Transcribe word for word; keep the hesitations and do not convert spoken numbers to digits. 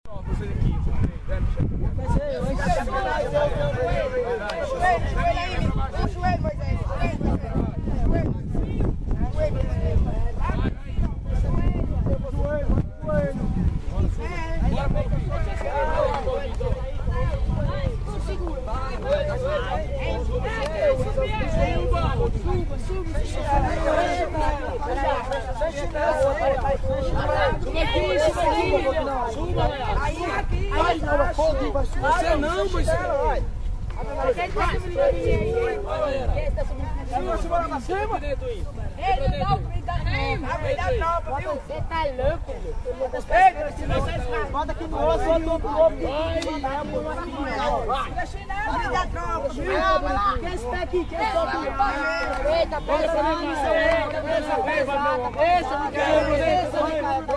Você não, Moisés. Suba lá pra cima. Ele não cuida, não. Você tá louco? Bota aqui no osso, outro outro outro. Cuida, tropa. Quem está aqui? Quem está aqui? Eita, pega essa menina. Essa pesada. Essa, não quero. Essa, não quero.